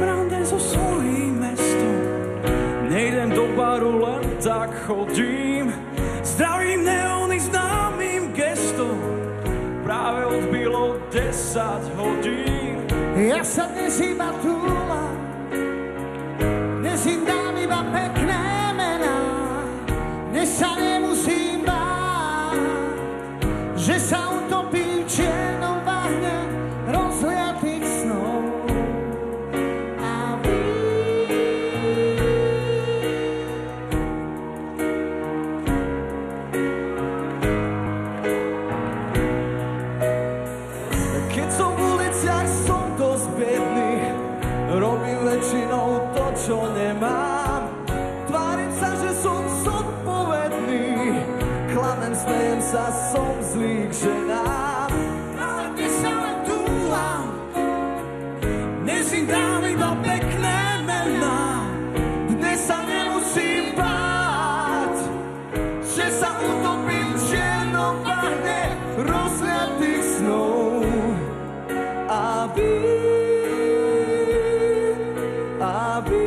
rande so svojím mestom. Nejdem do baru, len tak chodím. Zdravím neóny známym gestom. Práve odbilo 10 hodín. Ja sa dnes iba túlam, dnes im dám iba pekné mená. Dnes sa nemusím báť, že sa utopím v čiernom bahne rozliatých snov. A vy keď som v uliciach, som dosť biedný, robím väčšinou to, čo nemám. Tvárim sa, že som zodpovedný, klamem, smejem sa, som zlý k ženám. Ale dnes sa len túlam, dnes im dám iba pekné mená. Dnes sa nemusím báť, že sa utopím v čiernom bahne rozliatých snov. A vy